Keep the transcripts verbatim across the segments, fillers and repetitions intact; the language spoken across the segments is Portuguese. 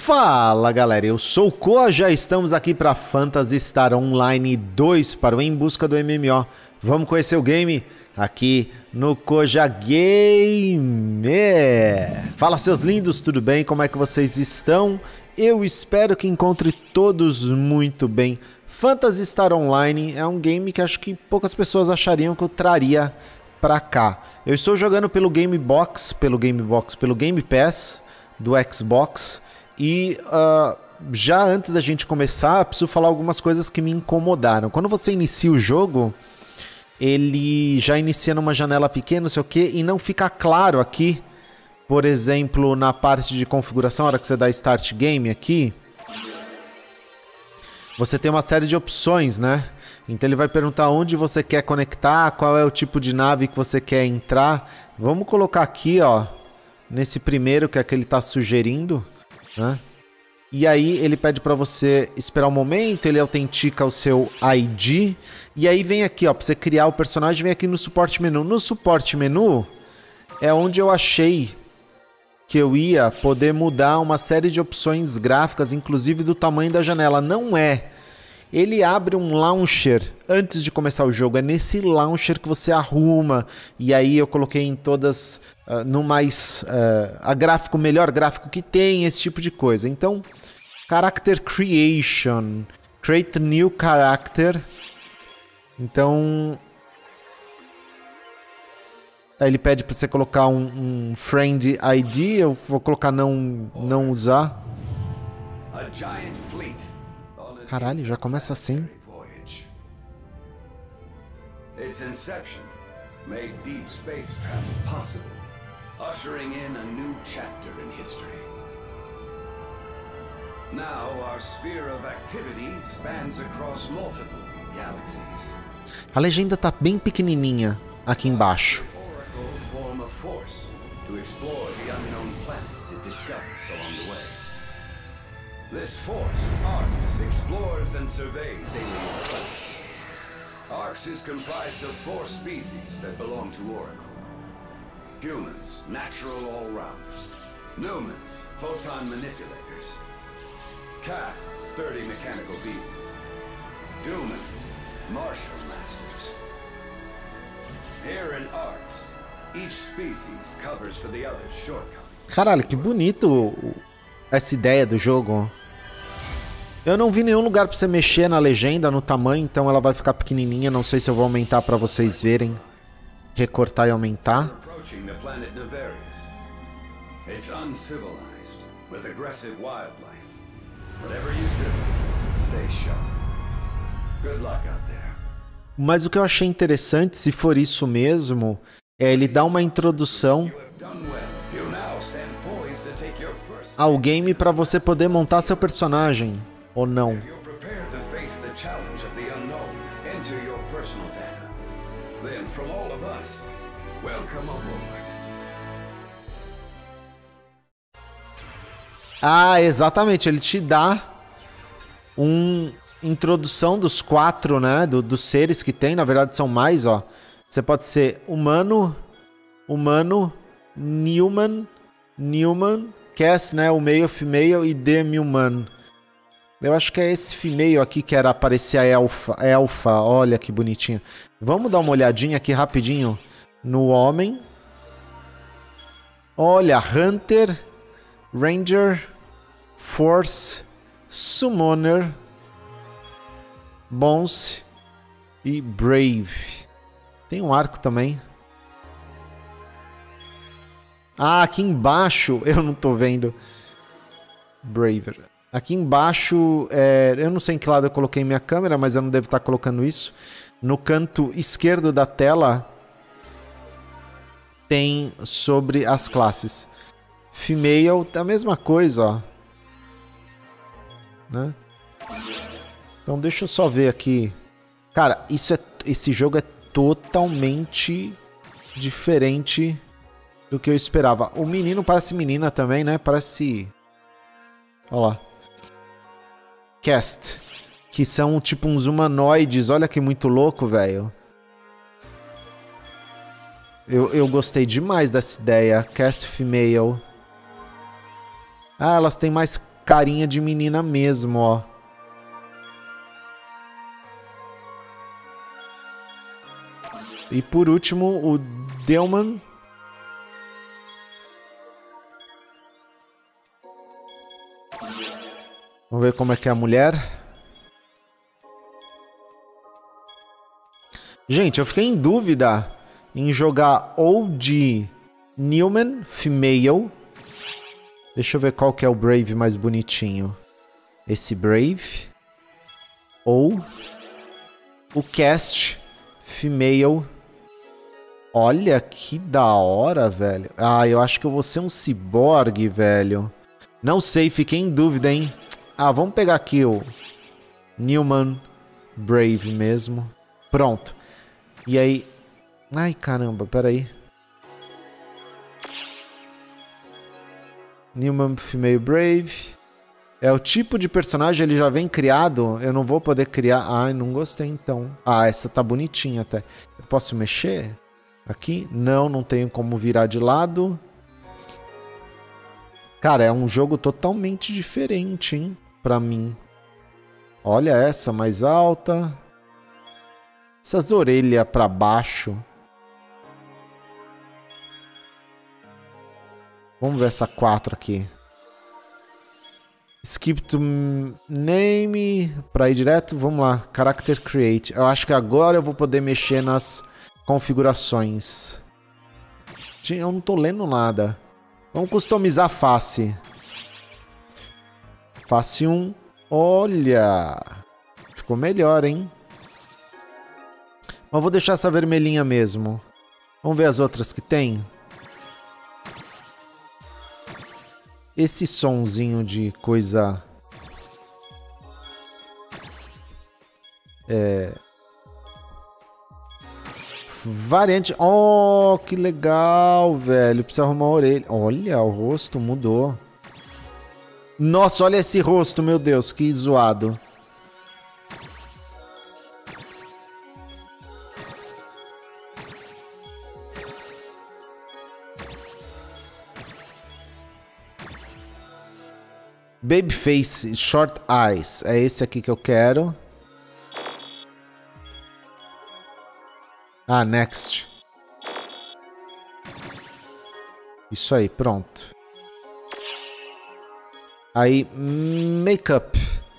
Fala galera, eu sou o Koa, já estamos aqui para Phantasy Star Online dois para o Em Busca do M M O. Vamos conhecer o game aqui no Koja Gamer. Fala seus lindos, tudo bem? Como é que vocês estão? Eu espero que encontre todos muito bem. Phantasy Star Online é um game que acho que poucas pessoas achariam que eu traria para cá. Eu estou jogando pelo Game Box, pelo Game Box, pelo Game Pass do Xbox. E uh, já antes da gente começar, preciso falar algumas coisas que me incomodaram. Quando você inicia o jogo, ele já inicia numa janela pequena, não sei o que, e não fica claro aqui, por exemplo, na parte de configuração, na hora que você dá Start Game aqui, você tem uma série de opções, né? Então ele vai perguntar onde você quer conectar, qual é o tipo de nave que você quer entrar. Vamos colocar aqui, ó, nesse primeiro que é que ele está sugerindo. Né? E aí ele pede para você esperar um momento, ele autentica o seu I D e aí vem aqui, ó, para você criar o personagem, vem aqui no suporte menu. No suporte menu é onde eu achei que eu ia poder mudar uma série de opções gráficas, inclusive do tamanho da janela. Não é. Ele abre um launcher antes de começar o jogo. É nesse launcher que você arruma. E aí eu coloquei em todas, uh, no mais, uh, a gráfico, melhor gráfico que tem, esse tipo de coisa. Então, Character Creation. Create New Character. Então, aí ele pede para você colocar um, um Friend I D. Eu vou colocar não, não usar. Caralho, já começa assim. Its inception made deep space travel possible, ushering in a new chapter in history. Now our sphere of activity spans across multiple galaxies. A legenda tá bem pequenininha aqui embaixo. Oracle form a force to explore the unknown planets it discovers along the way. This force, Arx, explores and surveys alien planets. Arx is comprised of four species that belong to Oracle. Humans, natural all-rounders. Numans, photon manipulators. Castes, sturdy mechanical beings. Dumans, martial masters. Here in Arx, each species covers for the other's shortcomings. Caralho, que bonito essa ideia do jogo. Eu não vi nenhum lugar para você mexer na legenda, no tamanho, então ela vai ficar pequenininha. Não sei se eu vou aumentar para vocês verem. Recortar e aumentar. Mas o que eu achei interessante, se for isso mesmo, é ele dar uma introdução ao game para você poder montar seu personagem. Ou não? Ah, exatamente. Ele te dá uma introdução dos quatro, né? Do, dos seres que tem. Na verdade, são mais, ó. Você pode ser humano, humano, Newman, Newman, Cass, né? O male, female e demi-human. Eu acho que é esse female aqui que era aparecer a elfa, elfa, olha que bonitinho. Vamos dar uma olhadinha aqui rapidinho no homem. Olha, Hunter, Ranger, Force, Summoner, Bounce e Brave. Tem um arco também. Ah, aqui embaixo, eu não tô vendo. Braver. Aqui embaixo, é, eu não sei em que lado eu coloquei minha câmera, mas eu não devo estar colocando isso. No canto esquerdo da tela, tem sobre as classes. Female, a mesma coisa, ó. Né? Então deixa eu só ver aqui. Cara, isso é, esse jogo é totalmente diferente do que eu esperava. O menino parece menina também, né? Parece... Olha lá. Cast, que são tipo uns humanoides. Olha que muito louco, velho. Eu, eu gostei demais dessa ideia. Cast female. Ah, elas têm mais carinha de menina mesmo, ó. E por último, o Delman. Vamos ver como é que é a mulher. Gente, eu fiquei em dúvida em jogar ou de Newman, female. Deixa eu ver qual que é o Brave mais bonitinho. Esse Brave. Ou o Cast, female. Olha que da hora, velho. Ah, eu acho que eu vou ser um ciborgue, velho. Não sei, fiquei em dúvida, hein. Ah, vamos pegar aqui o Newman Brave mesmo. Pronto. E aí... Ai, caramba, peraí. Newman Female Brave. É o tipo de personagem, ele já vem criado. Eu não vou poder criar... Ai, não gostei então. Ah, essa tá bonitinha até. Eu posso mexer? Aqui? Não, não tenho como virar de lado. Cara, é um jogo totalmente diferente, hein? Pra mim. Olha essa, mais alta. Essas orelhas pra baixo. Vamos ver essa quatro aqui. Skip to name. Pra ir direto, vamos lá. Character Create. Eu acho que agora eu vou poder mexer nas configurações. Eu não tô lendo nada. Vamos customizar a face. Face um. Olha. Ficou melhor, hein? Mas vou deixar essa vermelhinha mesmo. Vamos ver as outras que tem. Esse sonzinho de coisa... É... Variante... Oh, que legal, velho. Precisa arrumar a orelha. Olha, o rosto mudou. Nossa, olha esse rosto, meu Deus. Que zoado. Babyface, Short Eyes. É esse aqui que eu quero. Ah, next. Isso aí, pronto. Aí, makeup.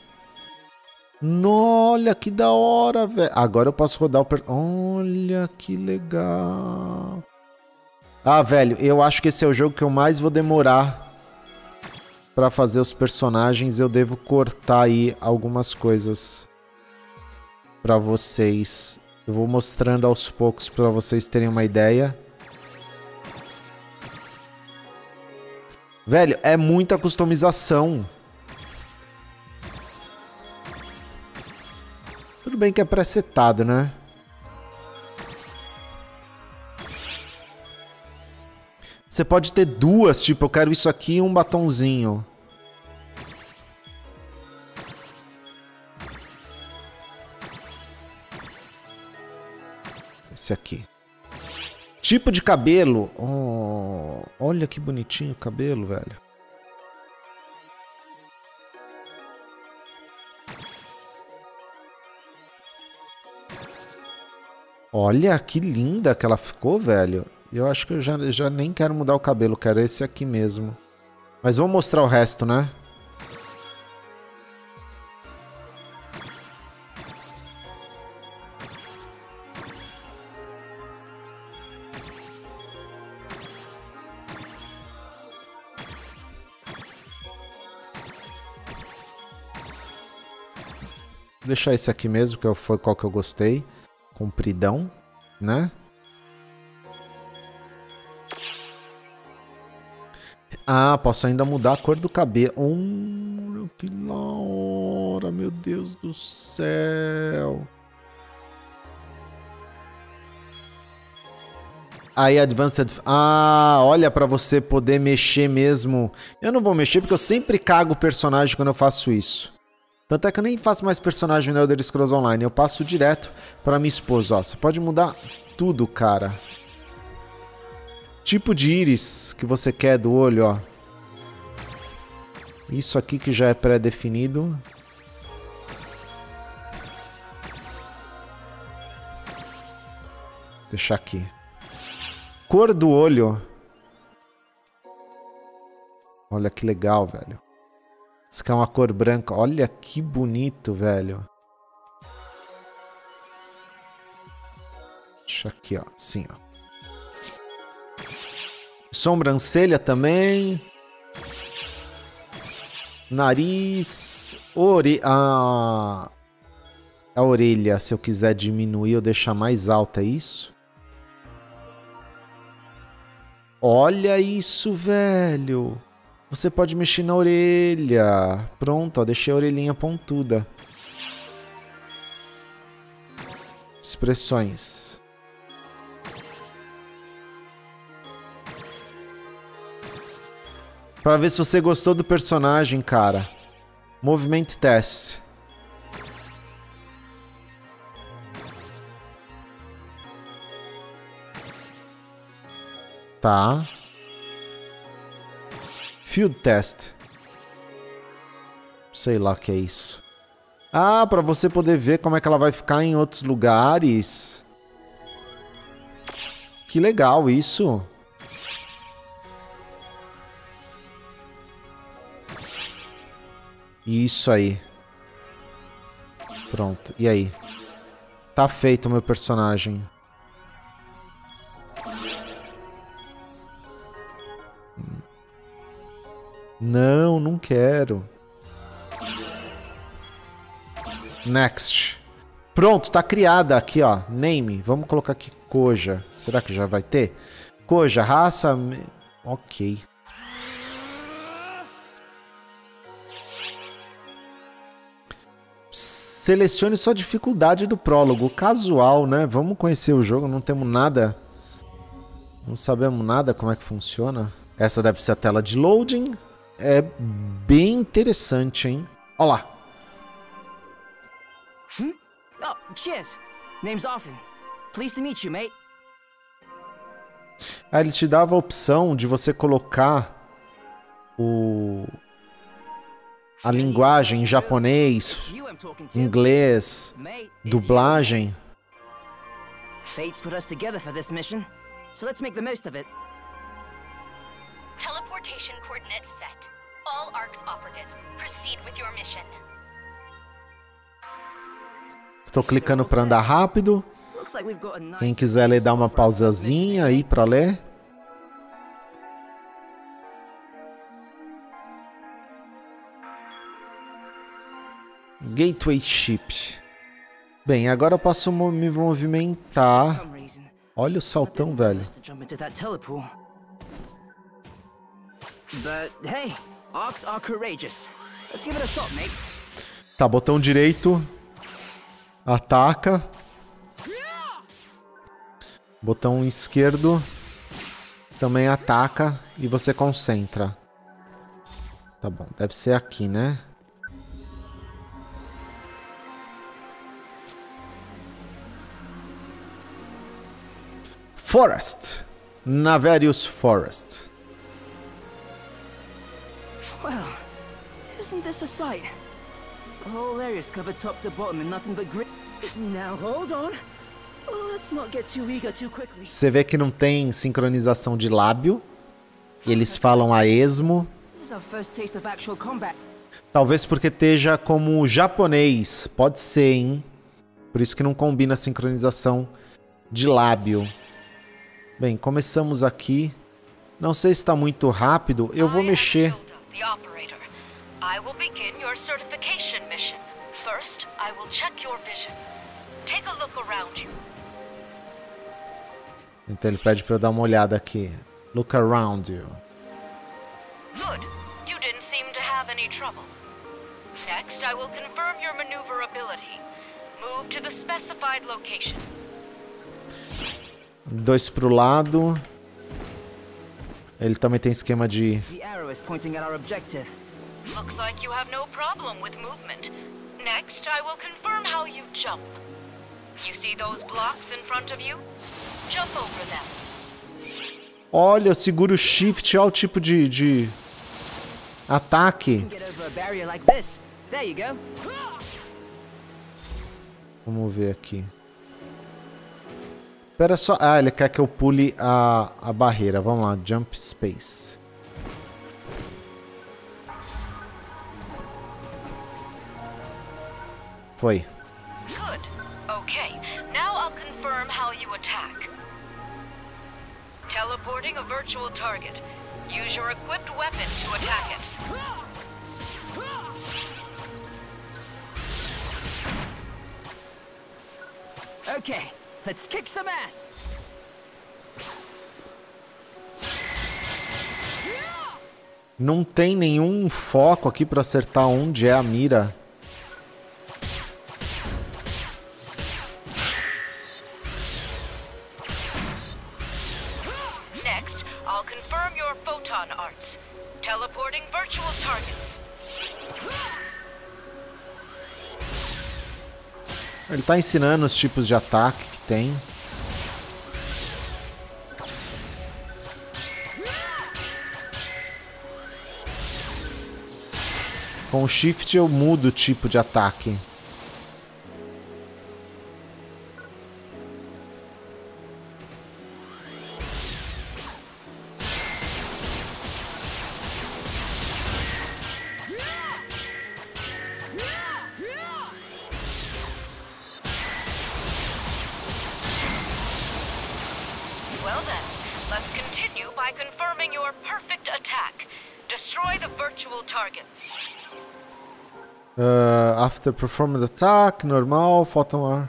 Olha que da hora, velho. Agora eu posso rodar o... Per... Olha que legal. Ah, velho, eu acho que esse é o jogo que eu mais vou demorar pra fazer os personagens. Eu devo cortar aí algumas coisas pra vocês. Eu vou mostrando aos poucos para vocês terem uma ideia. Velho, é muita customização. Tudo bem que é pré-setado, né? Você pode ter duas, tipo, eu quero isso aqui e um batonzinho. Esse aqui. Tipo de cabelo. Oh, olha que bonitinho o cabelo, velho. Olha que linda que ela ficou, velho. Eu acho que eu já, já nem quero mudar o cabelo. Quero esse aqui mesmo. Mas vou mostrar o resto, né? Vou deixar esse aqui mesmo, que foi qual que eu gostei. Compridão, né? Ah, posso ainda mudar a cor do cabelo. Oh, que da hora, meu Deus do céu. Aí, Advanced... Ah, olha, pra você poder mexer mesmo. Eu não vou mexer porque eu sempre cago o personagem quando eu faço isso. Tanto é que eu nem faço mais personagem no Elder Scrolls Online. Eu passo direto pra minha esposa. Ó, você pode mudar tudo, cara. Tipo de íris que você quer do olho, ó. Isso aqui que já é pré-definido. Deixar aqui. Cor do olho. Olha que legal, velho. Isso aqui é uma cor branca. Olha que bonito, velho. Deixa aqui, ó. Assim, ó. Sobrancelha também. Nariz. Ore... Ah, a orelha, se eu quiser diminuir ou deixar mais alta, é isso? Olha isso, velho. Você pode mexer na orelha. Pronto, ó, deixei a orelhinha pontuda. Expressões. Pra ver se você gostou do personagem, cara. Movimento test. Tá. Field test. Sei lá o que é isso. Ah, pra você poder ver como é que ela vai ficar em outros lugares. Que legal isso. Isso aí. Pronto. E aí? Tá feito o meu personagem. Não, não quero. Next. Pronto, tá criada aqui, ó. Name. Vamos colocar aqui Koja. Será que já vai ter? Koja, raça... Ok. Selecione sua dificuldade do prólogo. Casual, né? Vamos conhecer o jogo. Não temos nada... Não sabemos nada como é que funciona. Essa deve ser a tela de loading. É bem interessante, hein? Olha lá. Hmm? Oh, cheers. Name's Arfin. Pleased to meet you, mate. Ah, ele te dava a opção de você colocar o... a linguagem em japonês, inglês, dublagem. Fate's put us together for this mission, so let's make the most of it. Teleportation coordinates set. All ARCS operatives, proceed with your mission. Tô clicando para andar rápido. Quem quiser ler, dá uma pausazinha aí para ler. Gateway Ship. Bem, agora eu posso me movimentar. Olha o saltão, velho. Tá, botão direito. Ataca. Botão esquerdo. Também ataca. E você concentra. Tá bom, deve ser aqui, né? Forest. Navarius Forest. Well, isn't this a sight? The whole area's covered top to bottom in nothing but green. Now hold on. Let's not get too eager too quickly. Você vê que não tem sincronização de lábio. Eles falam a esmo. This is our first taste of actual combat. Talvez porque esteja como japonês. Pode ser, hein? Por isso que não combina a sincronização de lábio. Bem, começamos aqui. Não sei se está muito rápido. Eu vou mexer. I will begin your certification mission. First, I will check your vision. Take a look around you. Então ele pede para eu dar uma olhada aqui. Look around you. Good. You didn't seem to have any trouble. Next, I will confirm your maneuverability. Move to the specified location. Dois pro lado. Ele também tem esquema de... The arrow is pointing at our objective. Looks like you have no problem with movement. Next, I will confirm how you jump. You see those blocks in front of you? Jump over them. Olha, eu seguro o shift, olha o tipo de, de ataque. a barrier like this. There you go. Vamos ver aqui. Espera só. Ah, ele quer que eu pule a, a barreira. Vamos lá, jump space. Foi. Good. Okay. Now I'll confirm how you attack. Teleporting a virtual target. Use your equipped weapon to attack it. Okay, let's kick some ass. Não tem nenhum foco aqui para acertar onde é a mira. Next, I'll confirm your photon arts. Teleporting virtual targets. Ele tá ensinando os tipos de ataque que tem. Com o shift eu mudo o tipo de ataque. Well then, let's continue by confirming your perfect attack. Destroy the virtual target. Uh, after performance attack, normal, photon.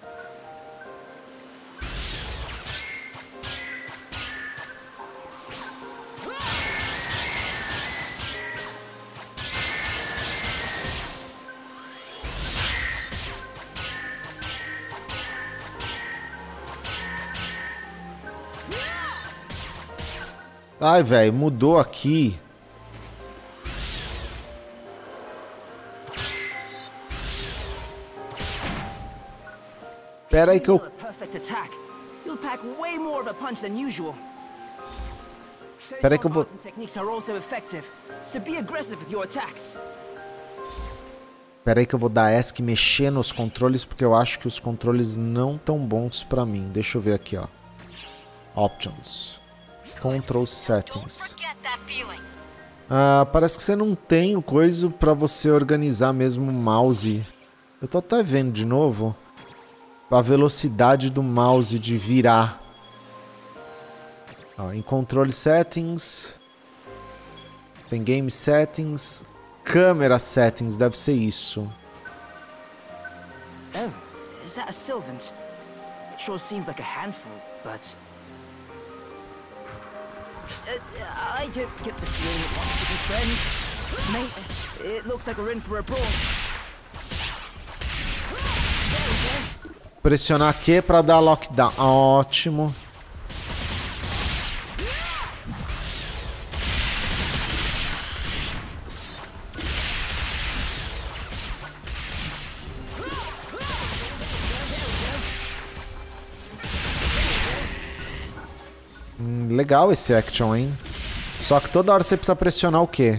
Ai, velho, mudou aqui. Pera aí que eu... Pera aí que eu vou... Pera aí que eu vou dar ESC e mexer nos controles, porque eu acho que os controles não tão bons pra mim. Deixa eu ver aqui, ó. Options. Control Settings. Ah, parece que você não tem o coisa pra você organizar mesmo o mouse. Eu tô até vendo de novo a velocidade do mouse de virar. Ó, em Control Settings tem Game Settings, Câmera Settings, deve ser isso. Oh, is that a Sylvant? It sure seems like a handful, but Uh, I don't get the feeling it wants to be friends. Mate, it looks like we're in for a brawl. Pressionar Q para dar lockdown. Ótimo. Hum, legal esse action, hein? Só que toda hora você precisa pressionar o quê?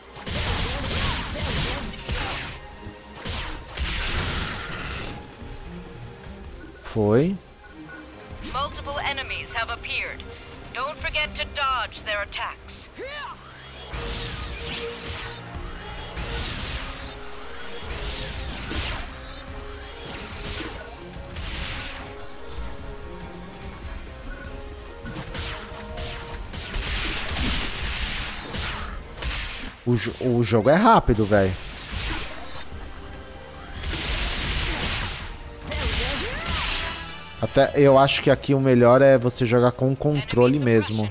Foi. Multiple enemies have appeared. Don't forget to dodge their attacks. O, jo o jogo é rápido, velho. Até eu acho que aqui o melhor é você jogar com o controle mesmo.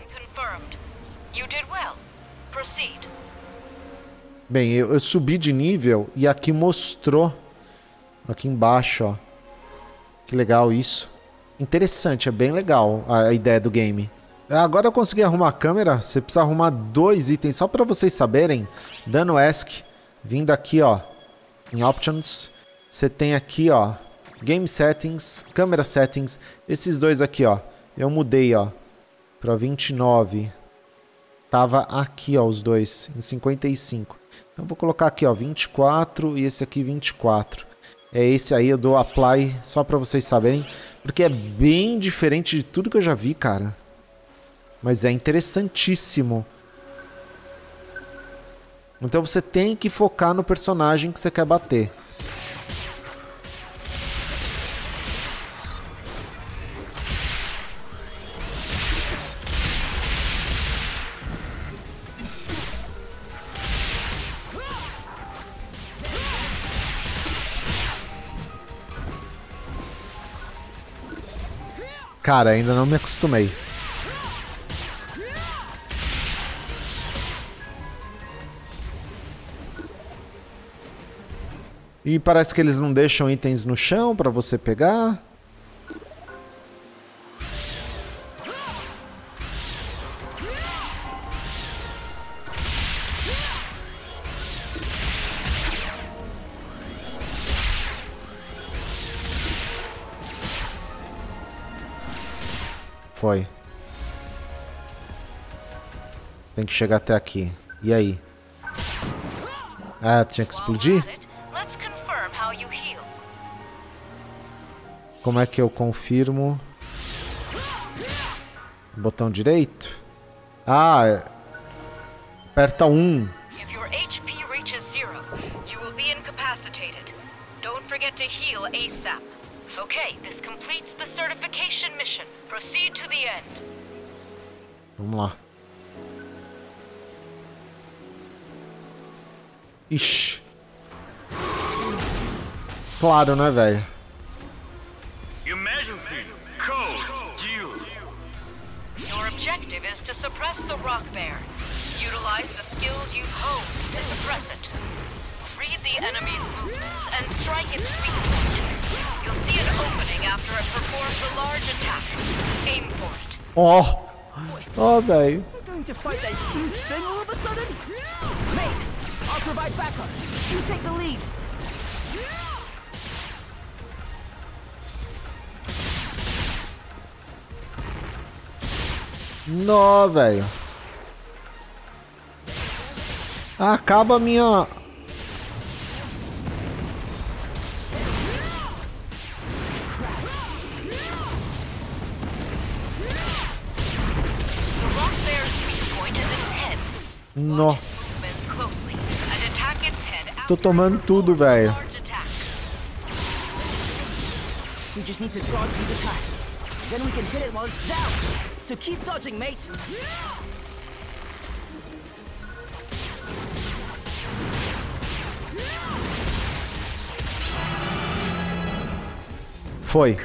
Bem, eu, eu subi de nível e aqui mostrou. Aqui embaixo, ó. Que legal isso. Interessante, é bem legal a, a ideia do game. Agora eu consegui arrumar a câmera. Você precisa arrumar dois itens só para vocês saberem. Dando ESC, vindo aqui, ó, em Options, você tem aqui, ó, Game Settings, Camera Settings. Esses dois aqui, ó, eu mudei, ó, para vinte e nove. Tava aqui, ó, os dois em cinquenta e cinco. Então vou colocar aqui, ó, vinte e quatro e esse aqui vinte e quatro. É esse aí, eu dou apply só pra vocês saberem, porque é bem diferente de tudo que eu já vi, cara. Mas é interessantíssimo. Então você tem que focar no personagem que você quer bater. Cara, ainda não me acostumei. E parece que eles não deixam itens no chão pra você pegar. Foi. Tem que chegar até aqui. E aí? Ah, tinha que explodir? Como é que eu confirmo? Botão direito? Ah, é... aperta um. If your H P reaches zero, you will be incapacitated. Don't forget to heal ASAP. Okay, this completes the certification mission. Proceed to the end. Vamos lá. Ixi. Claro, né, velho? Emergency code due. Your objective is to suppress the rock bear. Utilize the skills you've honed to suppress it. Read the enemy's movements and strike its weak point. You'll see an opening after it performs a large attack. Aim for it. Ó. Ó, velho. We're going to fight that huge thing all of a sudden? Mate, I'll provide backup. You take the lead. Nó, velho. Acaba a minha... Nó. Tô tomando tudo, velho. We just need to dodge these attacks. Then we can hit it while it's down. So keep dodging, mate. Foi.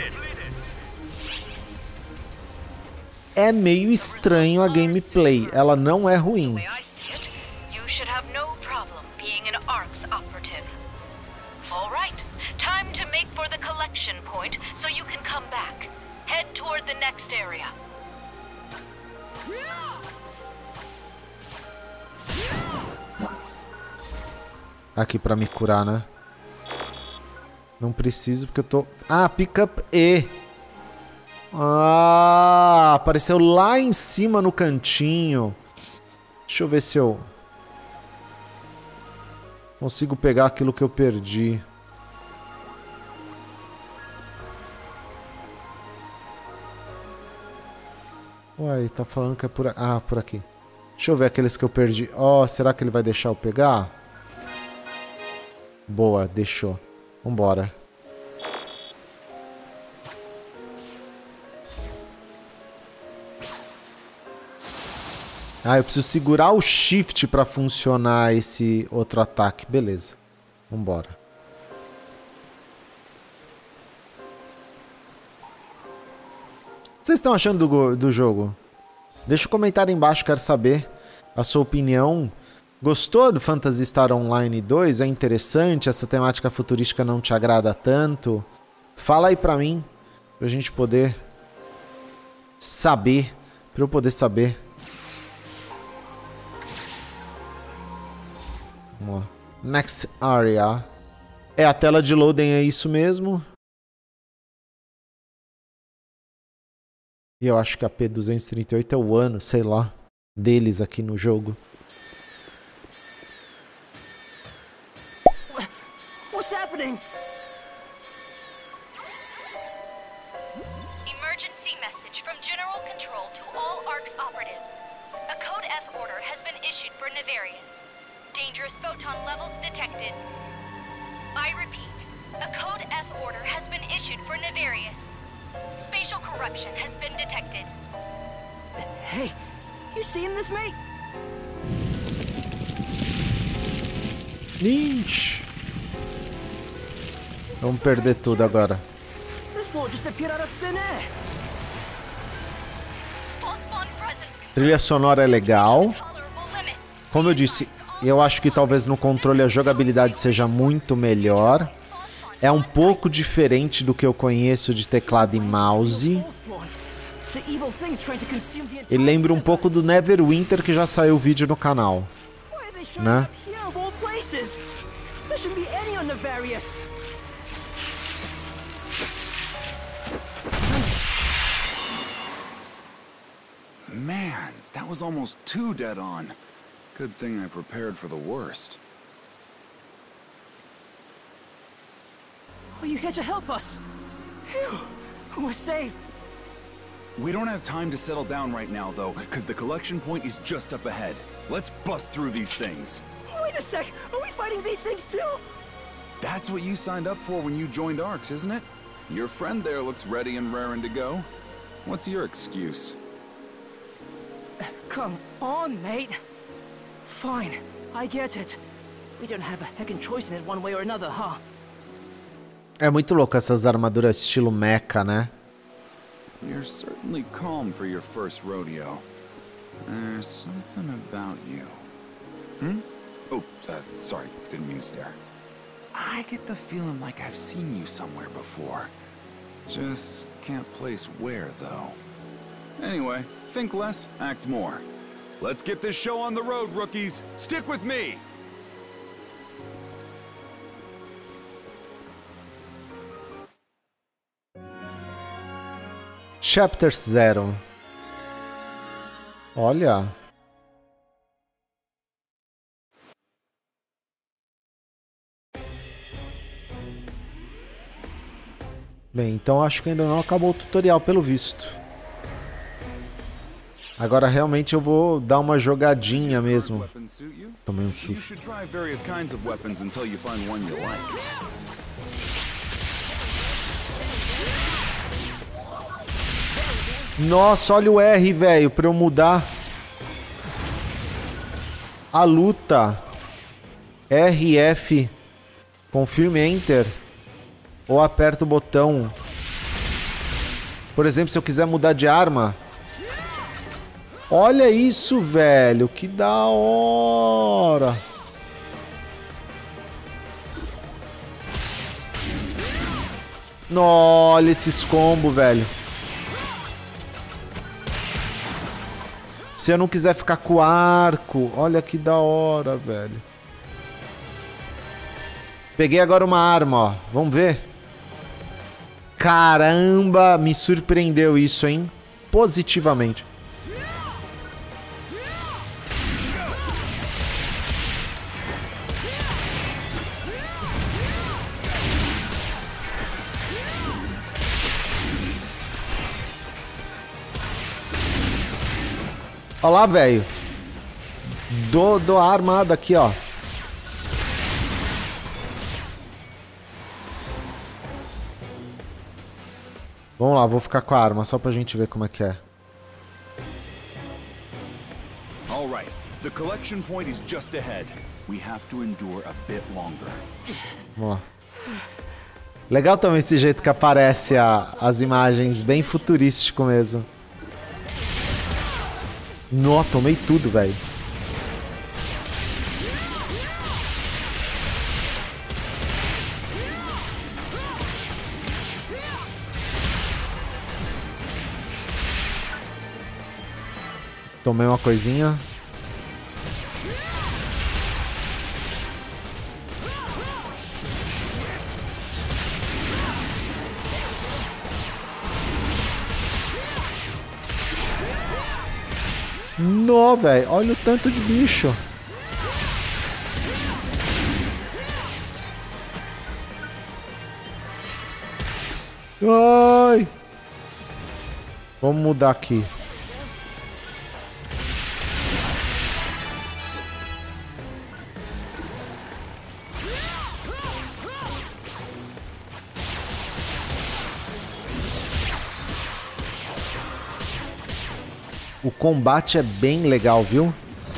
É meio estranho a gameplay. Ela não é ruim. You should have no problem being an ARX operative. All right, time to make for the collection point so you can come back. Head toward the next area. Aqui pra me curar, né? Não preciso porque eu tô... Ah, pick up E. Ah, apareceu lá em cima no cantinho. Deixa eu ver se eu consigo pegar aquilo que eu perdi. Uai, tá falando que é por... Ah, por aqui. Deixa eu ver aqueles que eu perdi. Ó, oh, será que ele vai deixar eu pegar? Boa, deixou. Vambora. Ah, eu preciso segurar o shift pra funcionar esse outro ataque. Beleza. Vambora. O que vocês estão achando do, do jogo? Deixa um comentário aí embaixo, quero saber a sua opinião. Gostou do Phantasy Star Online dois? É interessante? Essa temática futurística não te agrada tanto? Fala aí pra mim, pra gente poder saber, pra eu poder saber. Vamos lá. Next area. É, a tela de loading é isso mesmo. E eu acho que a P duzentos e trinta e oito é o ano, sei lá, deles aqui no jogo. What's happening? Emergency message from General Control to all ARC's operatives. A Code F order has been issued for Nefarious. Dangerous photon levels detected. I repeat, a Code F order has been issued for Nefarious. Spatial corruption has been detected. Hey, you seeing this, mate? Ixi. Vamos perder tudo agora. This lord just appeared out of thin air. Trilha sonora é legal. Como eu disse, eu acho que talvez no controle a jogabilidade seja muito melhor. É um pouco diferente do que eu conheço de teclado e mouse. Ele lembra um pouco do Neverwinter, que já saiu o vídeo no canal, né? Man, that was almost too dead on. Good thing I prepared for the worst. Are you here to help us? Phew, we're saved. We don't have time to settle down right now, though, because the collection point is just up ahead. Let's bust through these things. Wait a sec, are we fighting these things too? That's what you signed up for when you joined ARCS, isn't it? Your friend there looks ready and raring to go. What's your excuse? Come on, mate. Fine, I get it. We don't have a heckin' choice in it one way or another, huh? É muito louco essas armaduras estilo mecha, né? You're certainly calm for your first rodeo. There's something about you. Hmm? Oh, uh, sorry, didn't mean to stare. I get the feeling like I've seen you somewhere before. Just can't place where, though. Anyway, think less, act more. Let's get this show on the road, rookies. Stick with me! Chapter Zero. Olha. Bem, então acho que ainda não acabou o tutorial, pelo visto. Agora realmente eu vou dar uma jogadinha mesmo. Tomei um susto. Nossa, olha o R, velho, pra eu mudar a luta. R F. Confirme Enter. Ou aperta o botão. Por exemplo, se eu quiser mudar de arma. Olha isso, velho. Que da hora. Olha esses combos, velho. Se eu não quiser ficar com o arco. Olha que da hora, velho. Peguei agora uma arma, ó. Vamos ver. Caramba, me surpreendeu isso, hein? Positivamente. Olha lá, velho. Dou, dou a armada aqui, ó. Vamos lá, vou ficar com a arma só pra gente ver como é que é. All right. The collection point is just ahead. We have to endure a bit longer. Vamos lá. Legal também esse jeito que aparece a, as imagens, bem futurístico mesmo. Nó, tomei tudo, velho. Tomei uma coisinha. Nó, velho. Olha o tanto de bicho. Ai! Vamos mudar aqui. O combate é bem legal, viu?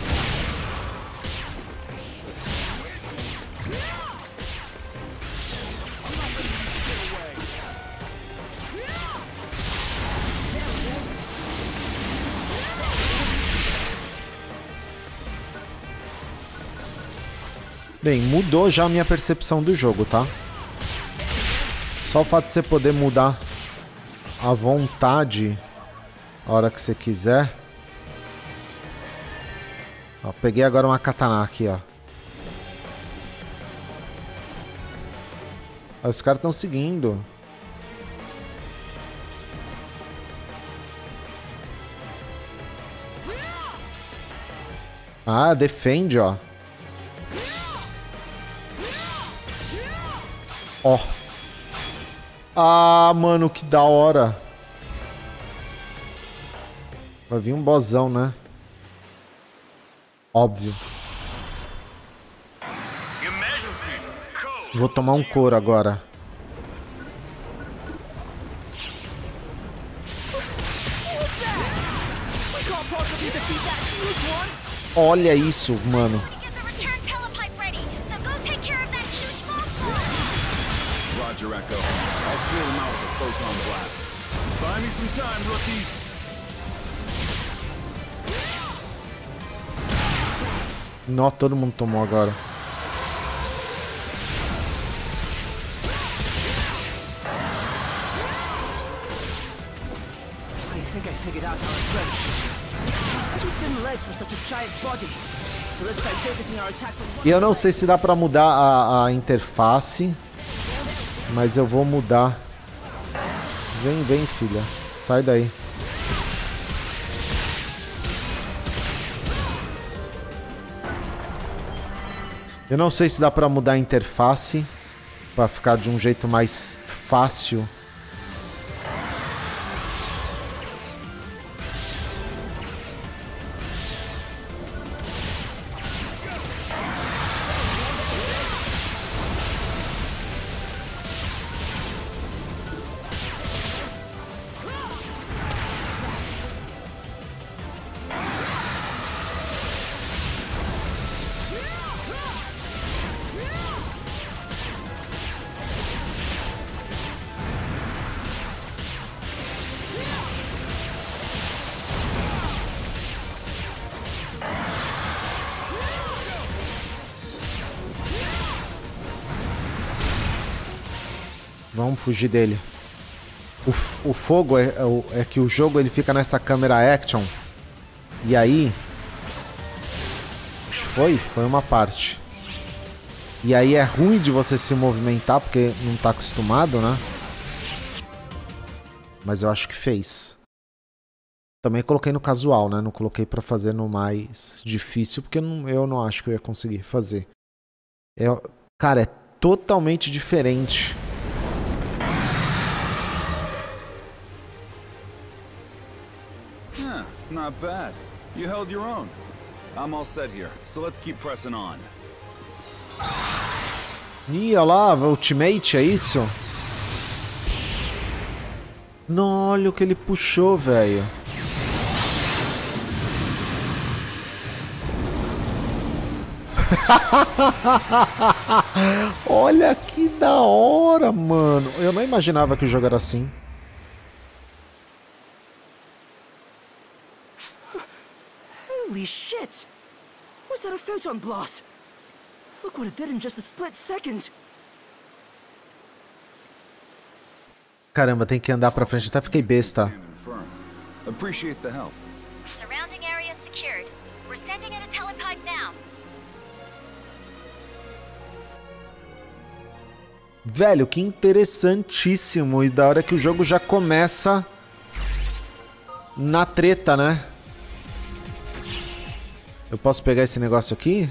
Bem, mudou já a minha percepção do jogo, tá? Só o fato de você poder mudar à vontade a hora que você quiser. Ó, peguei agora uma katana aqui, ó. Ó, os caras estão seguindo. Ah, defende, ó. Ó. Ah, mano, que da hora. Vai vir um bossão, né? Óbvio. Vou tomar um couro agora. Olha isso, mano. Roger, Echo. I'll clear him out with a photon blast. Buy me some time, rookies. Nó, todo mundo tomou agora. I think I figured out our approach. It's pretty thin legs for such a giant body. So let's try focusing our attacks on... E eu não sei se dá pra mudar a, a interface, mas eu vou mudar. Vem, vem, filha. Sai daí. Eu não sei se dá pra mudar a interface pra ficar de um jeito mais fácil. Vamos fugir dele. O, o fogo é, é, é que o jogo ele fica nessa câmera action. E aí... Foi? Foi uma parte. E aí é ruim de você se movimentar porque não tá acostumado, né? Mas eu acho que fez. Também coloquei no casual, né? Não coloquei pra fazer no mais difícil porque não, eu não acho que eu ia conseguir fazer. É, cara, é totalmente diferente. Not bad. You held your own. I'm all set here, so let's keep pressing on. Ih, olha lá, Ultimate, é isso? Não, olha o que ele puxou, velho. Olha que da hora, mano. Eu não imaginava que o jogo era assim. Holy shit! Was that a photon blast? Look what it did in just a split second. Caramba, tem que andar pra frente. Até fiquei besta. Appreciate the help. Surrounding area secured. We're sending in a telepod now. Velho, que interessantíssimo. E da hora que o jogo já começa na treta, né? Eu posso pegar esse negócio aqui?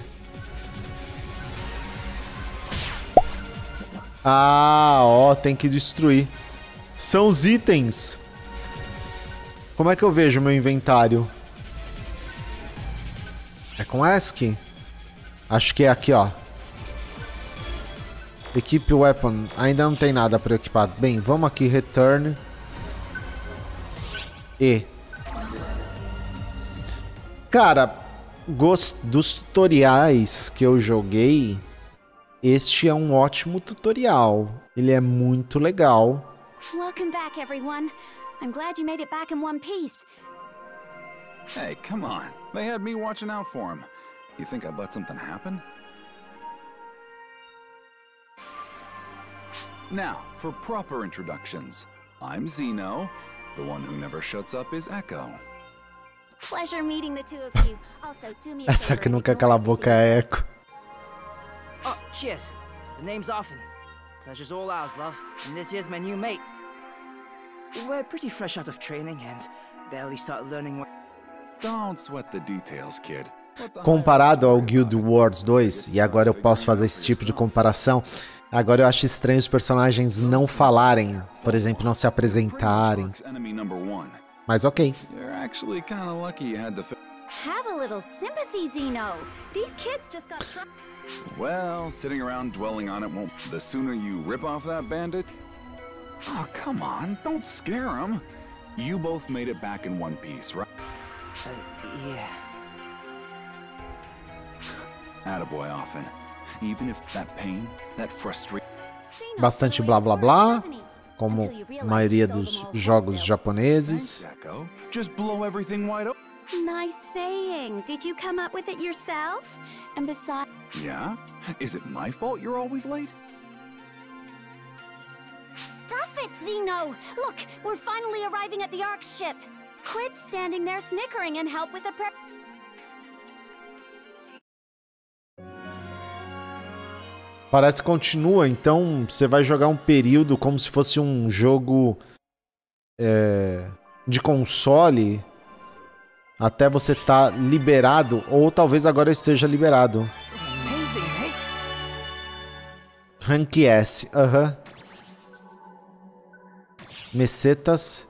Ah, ó, tem que destruir. São os itens. Como é que eu vejo meu inventário? É com ESC? Acho que é aqui, ó. Equipe Weapon. Ainda não tem nada para equipar. Bem, vamos aqui, Return. E. Cara, gost... dos tutoriais que eu joguei, este é um ótimo tutorial. Ele é muito legal. Welcome back, everyone. I'm glad you made it back in one piece. Hey, come on. They had me watching out for him. You think I'd let something happen? Now, for proper introductions. I'm Zeno. The one who never shuts up is Echo. Pleasure meeting the two of you. Also, do me a Essa favor que and nunca ignore cala a the boca é Echo. Oh, cheers. The name's Arfin. Pleasure's all ours, love. And this here's my new mate. We're pretty fresh out of training and barely started learning what... Don't sweat the details, kid. What the Comparado ao Guild Wars dois, e agora eu posso fazer esse tipo de comparação, agora eu acho estranho os personagens não falarem, por exemplo, não se apresentarem. enemy number one. Mas ok. You're actually kind of lucky you had the. Have a little sympathy, Zeno. These kids just got tr- Well, sitting around dwelling on it won't. The sooner you rip off that bandit. Oh, come on! Don't scare him. You both made it back in one piece, right? Uh, yeah. Attaboy, often. Even if that pain, that frustration. Zeno, Bastante so blá blá blá, isn't he? como Until you a realize maioria you stole dos them all jogos wholesale. japoneses. Echo, just blow everything wide open. Nice saying. Did you come up with it yourself? And besides, Yeah? Is it my fault you're always late? stuff it, Zeno. Look, we're finally arriving at the Ark ship. Quit standing there snickering and help with the prep. Parece que continua, então você vai jogar um período como se fosse um jogo é, de console até você estar liberado, ou talvez agora esteja liberado. Amazing, hey? Rank S, aham. Mesetas.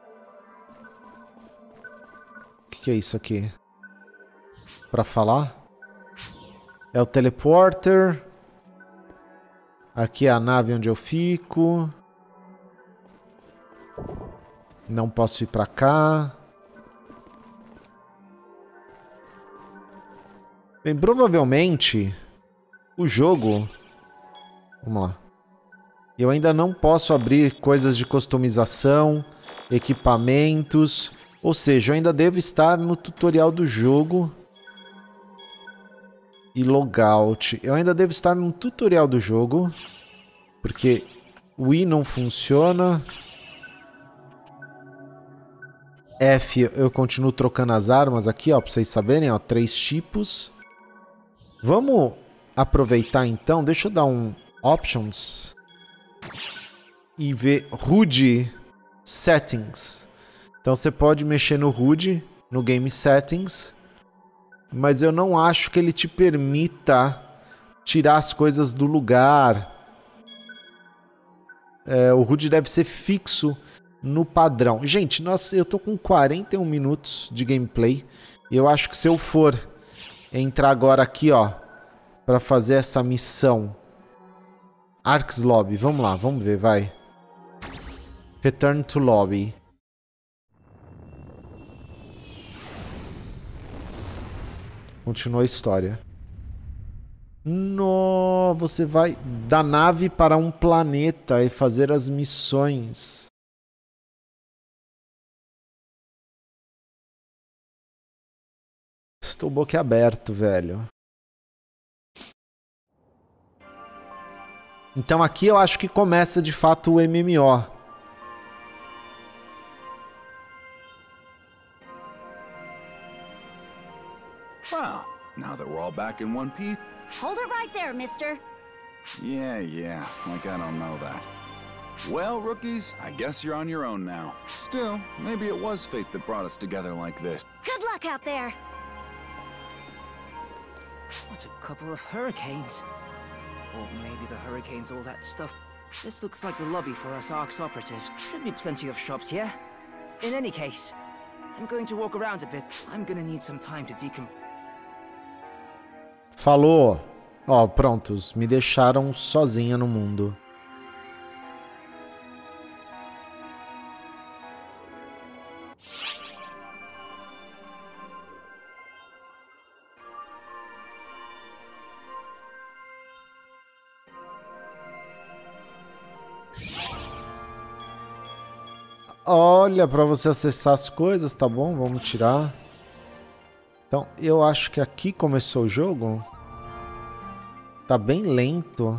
O que, que é isso aqui? Pra falar? É o teleporter. Aqui é a nave onde eu fico. Não posso ir pra cá. Bem, provavelmente o jogo... Vamos lá. Eu ainda não posso abrir coisas de customização, equipamentos. Ou seja, eu ainda devo estar no tutorial do jogo. E logout. Eu ainda devo estar no tutorial do jogo. Porque o I não funciona. F, eu continuo trocando as armas aqui, ó, pra vocês saberem, ó, três tipos. Vamos aproveitar então, deixa eu dar um Options e ver H U D Settings. Então você pode mexer no H U D, no Game Settings, mas eu não acho que ele te permita tirar as coisas do lugar. É, o H U D deve ser fixo no padrão. Gente, nossa, eu tô com quarenta e um minutos de gameplay. Eu acho que se eu for entrar agora aqui, ó, para fazer essa missão Arks Lobby, vamos lá, vamos ver, vai. Return to Lobby. Continua a história. No, você vai da nave para um planeta e fazer as missões. Estou boquiaberto, velho. Então aqui eu acho que começa de fato o M M O. Wow, now that we're all back in one piece. Hold it right there, mister. Yeah, yeah, like I don't know that. Well, rookies, I guess you're on your own now. Still, maybe it was fate that brought us together like this. Good luck out there. What a couple of hurricanes. Or maybe the hurricane's all that stuff. This looks like the lobby for us Arx operatives. Should be plenty of shops here. In any case, I'm going to walk around a bit. I'm gonna need some time to decom... Falou. Ó, prontos. Me deixaram sozinha no mundo. Olha, para você acessar as coisas, tá bom? Vamos tirar. Então, eu acho que aqui começou o jogo. Tá bem lento.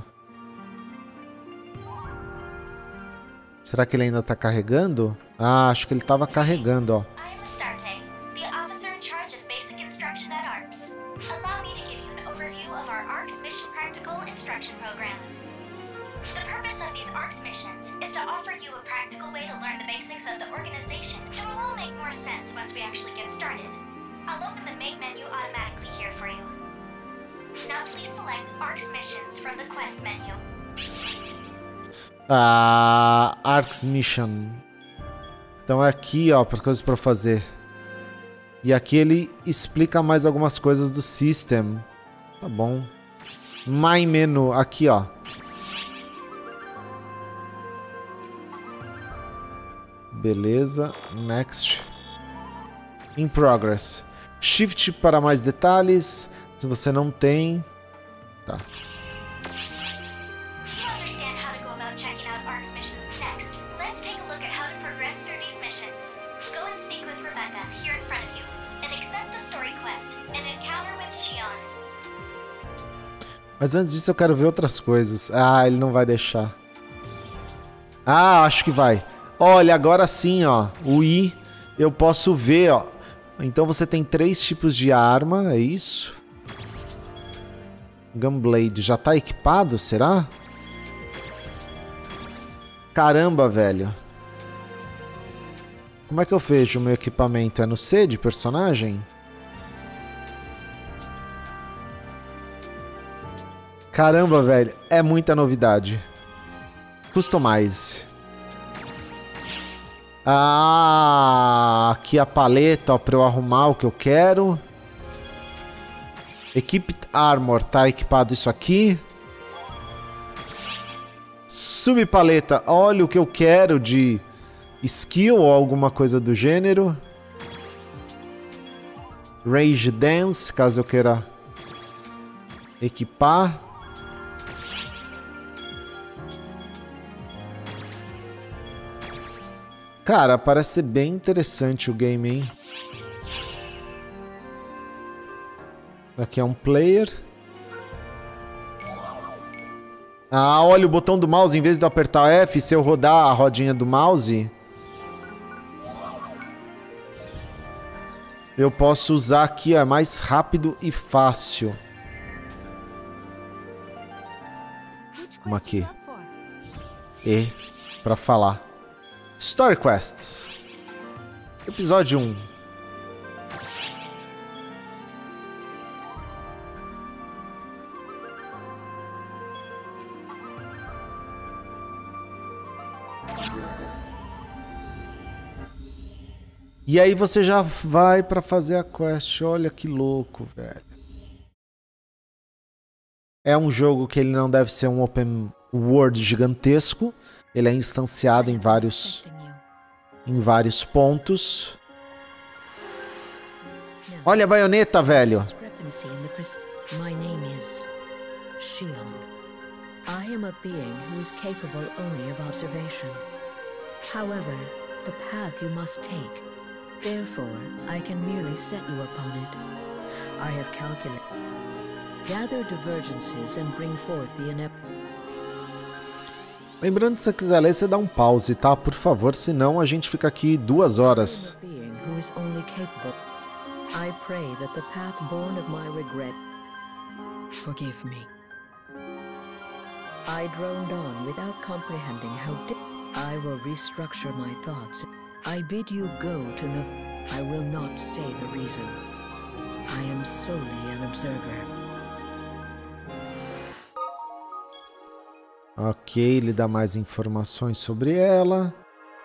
Será que ele ainda tá carregando? Ah, acho que ele tava carregando, ó. I am Astarte, the officer in charge of basic instruction at Arx. Allow me to give you an overview of our Arx Mission Practical Instruction Program. The purpose of these Arx missions is to offer you a practical way to learn the basics of the organization. It will all make more sense once we actually get started. I'll open the main menu automatically here for you. Now please select Arx missions from the quest menu. Ah, Arx Mission. Então é aqui, ó, para coisas para fazer. E aqui ele explica mais algumas coisas do system. Tá bom. My menu, aqui, ó. Beleza, next. In progress. Shift para mais detalhes. Se você não tem, tá. You understand how to go about checking out Arx missions next. Let's take a look at how to progress through these missions. Go and speak with Rebecca here in front of you, and accept the story quest, an encounter with Xion. Mas antes disso eu quero ver outras coisas. Ah, ele não vai deixar. Ah, acho que vai. Olha, agora sim, ó. O I eu posso ver, ó. Então você tem três tipos de arma, é isso? Gunblade já tá equipado, será? Caramba, velho. Como é que eu vejo o meu equipamento? É no C de personagem? Caramba, velho. É muita novidade. Customize. Ah, aqui a paleta, ó, pra eu arrumar o que eu quero. Equipe Armor, tá equipado isso aqui. Subpaleta, olha o que eu quero de skill ou alguma coisa do gênero. Rage Dance, caso eu queira equipar. Cara, parece ser bem interessante o game, hein? Aqui é um player. Ah, olha o botão do mouse. Em vez de eu apertar F, se eu rodar a rodinha do mouse, eu posso usar aqui, ó, é mais rápido e fácil. Vamos aqui. E pra falar. Story Quests. Episódio um. E aí você já vai pra fazer a quest. Olha que louco, velho. É um jogo que ele não deve ser um open world gigantesco. Ele é instanciado em vários em vários pontos. Olha a baioneta, velho. My name is Xion. I am a being who is capable only of observation. However, the path you must take. Therefore, I can merely set you upon it. I have calculated. Gather divergences and bring forth the inevitable. Lembrando, se você quiser ler, você dá um pause, tá? Por favor, senão a gente fica aqui duas horas. I pray that the path born of my regret. Forgive me. I droned on without comprehending how deep. I will restructure my thoughts. I bid you go to no. I will not say the reason. I am solely an observer. Ok, ele dá mais informações sobre ela.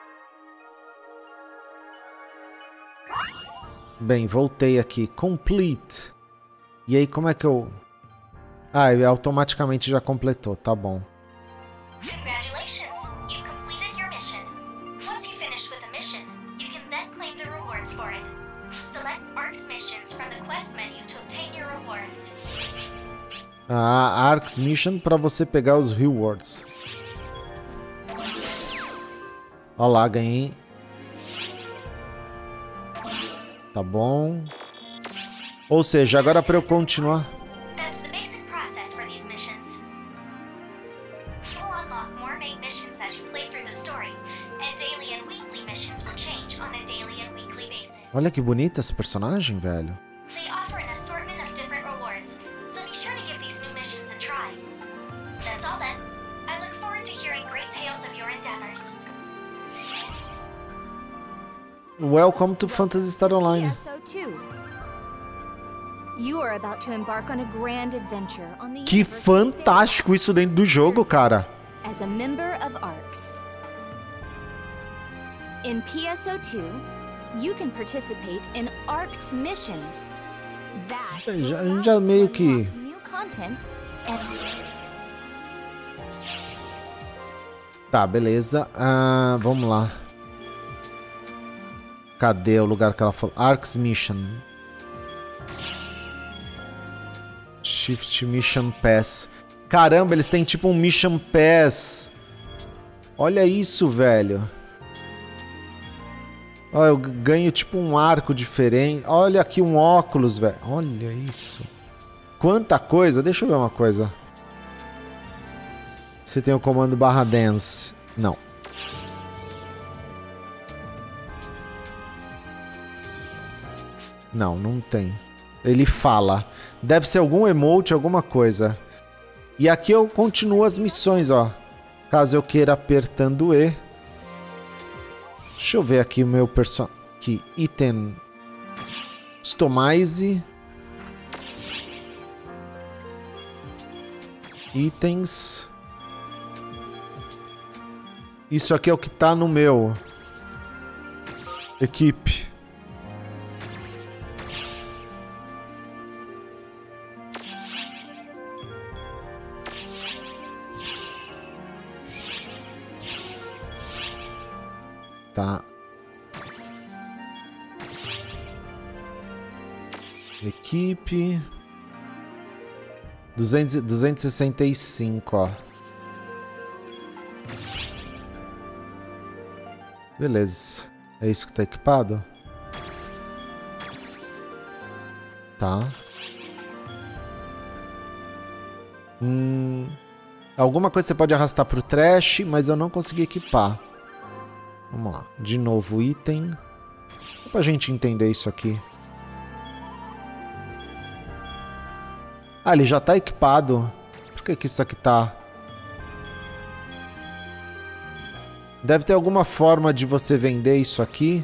Bem, voltei aqui. Complete. E aí, como é que eu... Ah, ele automaticamente já completou, tá bom. Congratulations! You've completed your mission. Once you've finished with a mission, you can then claim the rewards for it. Select Arcs missions from the quest menu to obtain your rewards. Ah, Arcs Mission para você pegar os rewards. Olha lá, ganhei. Tá bom. Ou seja, agora para eu continuar. That's the basic process for these missions. You will unlock more main missions as you play through the story, and daily and weekly missions will change on a daily and weekly basis. Olha que bonita esse personagem, velho. They offer an assortment of different rewards, so be sure to give these new missions a try. That's all then. I look forward to hearing great tales of your endeavors. Welcome to Phantasy Star Online. You are about to embark on a grand adventure on the Que fantástico isso dentro do jogo, cara. As a member of ARCS. In P S O two, you can participate in ARCS missions. That Já, a gente já meio que... new content and Tá, beleza. Ah, vamos lá. Cadê o lugar que ela falou? Arcs Mission. Shift Mission Pass. Caramba, eles têm tipo um Mission Pass. Olha isso, velho. Olha, eu ganho tipo um arco diferente. Olha aqui um óculos, velho. Olha isso. Quanta coisa. Deixa eu ver uma coisa. Você tem o comando barra dance. Não. Não, não tem. Ele fala. Deve ser algum emote, alguma coisa. E aqui eu continuo as missões, ó. Caso eu queira apertando E. Deixa eu ver aqui o meu personagem. Aqui, item. Customize. Itens. Isso aqui é o que tá no meu. Equipe. Tá. Equipe. duzentos, duzentos e sessenta e cinco, ó. Beleza. É isso que tá equipado? Tá. Hum, alguma coisa você pode arrastar pro trash, mas eu não consegui equipar. Vamos lá. De novo, item. Só pra gente entender isso aqui. Ah, ele já tá equipado. Por que que isso aqui tá? Deve ter alguma forma de você vender isso aqui.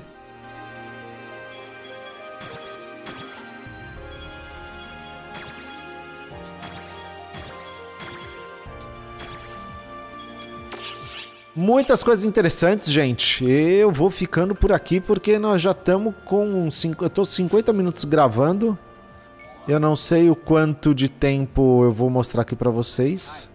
Muitas coisas interessantes, gente. Eu vou ficando por aqui porque nós já estamos com... Cinco, eu tô cinquenta minutos gravando. Eu não sei o quanto de tempo eu vou mostrar aqui pra vocês.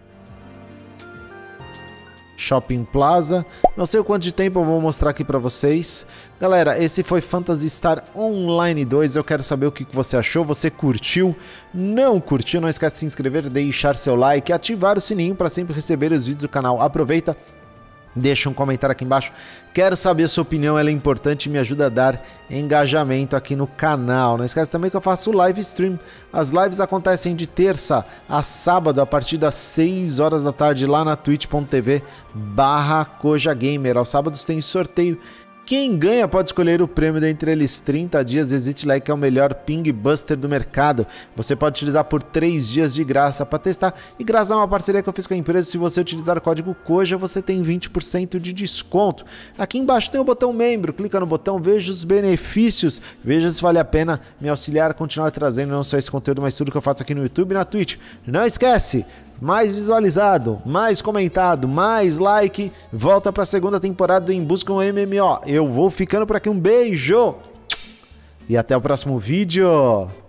Shopping Plaza. Não sei o quanto de tempo eu vou mostrar aqui pra vocês. Galera, esse foi Phantasy Star Online dois. Eu quero saber o que você achou. Você curtiu? Não curtiu? Não esquece de se inscrever, deixar seu like e ativar o sininho para sempre receber os vídeos do canal. Aproveita. Deixa um comentário aqui embaixo. Quero saber a sua opinião, ela é importante e me ajuda a dar engajamento aqui no canal. Não esquece também que eu faço live stream. As lives acontecem de terça a sábado a partir das seis horas da tarde lá na twitch ponto tv barra Kojagamer. Aos sábados tem sorteio. Quem ganha pode escolher o prêmio dentre eles trinta dias. Exit Like é o melhor ping buster do mercado. Você pode utilizar por três dias de graça para testar. E graças a uma parceria que eu fiz com a empresa, se você utilizar o código Koja, você tem vinte por cento de desconto. Aqui embaixo tem o botão membro. Clica no botão, veja os benefícios. Veja se vale a pena me auxiliar a continuar trazendo não só esse conteúdo, mas tudo que eu faço aqui no YouTube e na Twitch. Não esquece! mais visualizado, mais comentado, mais like, volta pra segunda temporada do Em Busca um M M O. Eu vou ficando por aqui, um beijo! E até o próximo vídeo!